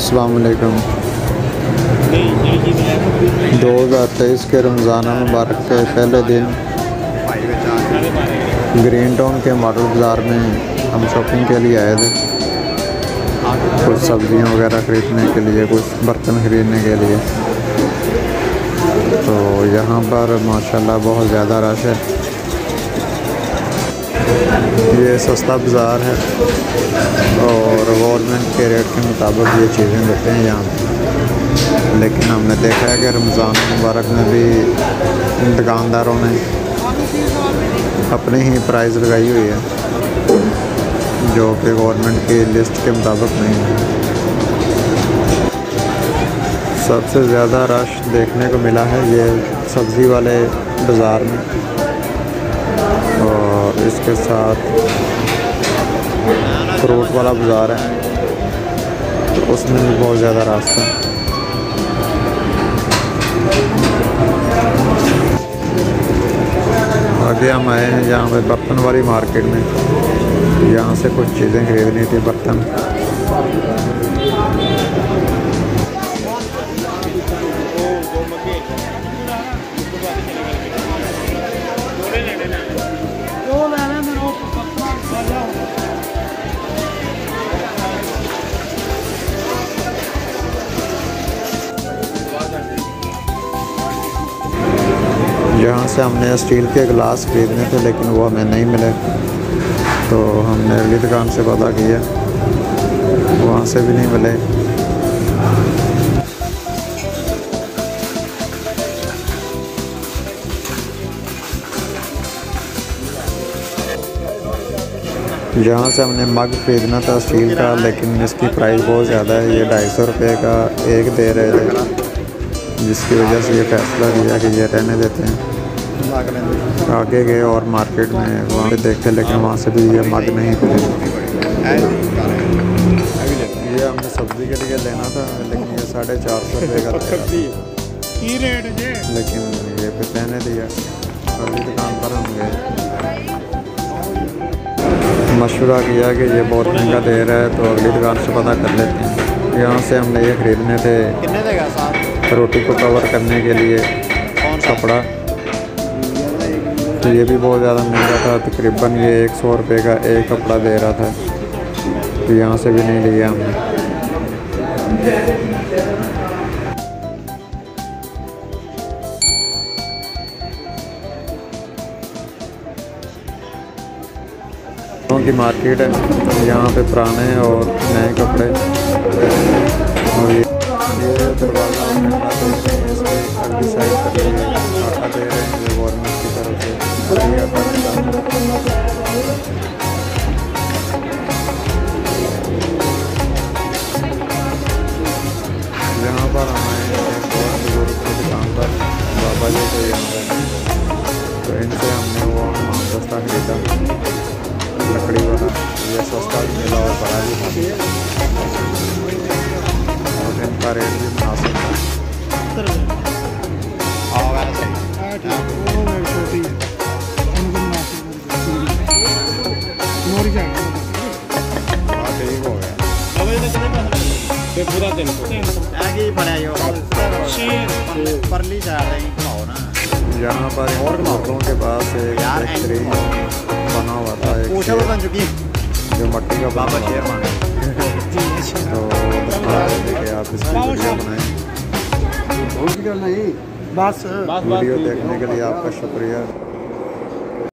अस्सलाम वालेकुम। 2023 के रमज़ान मुबारक के पहले दिन ग्रीन टाउन के मॉडल बाज़ार में हम शॉपिंग के लिए आए थे। कुछ सब्ज़ियाँ वगैरह ख़रीदने के लिए, कुछ बर्तन ख़रीदने के लिए। तो यहाँ पर माशाल्लाह बहुत ज़्यादा रश है। ये सस्ता बाज़ार है और गवर्नमेंट के रेट के मुताबिक ये चीज़ें देते हैं यहाँ पे। लेकिन हमने देखा है कि रमज़ान मुबारक में भी दुकानदारों ने अपनी ही प्राइस लगाई हुई है, जो कि गवर्नमेंट की लिस्ट के मुताबिक नहीं है। सबसे ज़्यादा रश देखने को मिला है ये सब्ज़ी वाले बाज़ार में, और इसके साथ फ्रूट वाला बाज़ार है तो उसमें भी बहुत ज़्यादा रश है। आगे हम आए हैं यहाँ पे बर्तन वाली मार्केट में। यहाँ से कुछ चीज़ें खरीदनी थी, बर्तन। यहाँ से हमने स्टील के गिलास खरीदने थे, लेकिन वो हमें नहीं मिले, तो हमने अगली दुकान से पता किया, वहाँ से भी नहीं मिले। यहाँ से हमने मग खरीदना था स्टील का, लेकिन इसकी प्राइस बहुत ज़्यादा है। ये 250 रुपये का एक दे रहे थे, जिसकी वजह से ये फैसला किया कि ये रहने देते हैं। आगे गए और मार्केट में वहाँ पे देखे, लेकिन वहाँ से भी ये मग नहीं थे। ये हमने सब्ज़ी के लिए लेना था, लेकिन ये 450 रुपये का था, लेकिन ये फिर रहने दिया। अगली दुकान पर हम गए, मशवरा किया कि ये बहुत महंगा दे रहा है, तो अगली दुकान से पता कर लेते हैं। यहाँ से हमने ये ख़रीदने थे रोटी को कवर करने के लिए कपड़ा, तो ये भी बहुत ज़्यादा महंगा था। तकरीबन ये 100 रुपये का एक कपड़ा दे रहा था, तो यहाँ से भी नहीं लिया हमने। की मार्केट है, यहाँ पे पुराने और नए कपड़े, और ये दरवाज़ा अगली साइड पर आटा दे रहे हैं गवर्नमेंट की तरफ से। यहाँ पर हमें एक और बुजुर्ग की दुकान पर बाबा जी को यहाँ पर, तो इनसे हमने वो दस्ता खरीदा लकड़ी वाला। ये सस्ता भी मिला और बड़ा भी था, और इनका रेट भी मुनासिब था। ठीक हो गया पूरा दिन यहाँ पर और लोगों के पास एक बेहतरीन बना हुआ था, जो मट्टी का बाबा शेर माने। तो देखिए आप इसकी वीडियो बनाएं। वीडियो देखने के लिए आपका शुक्रिया।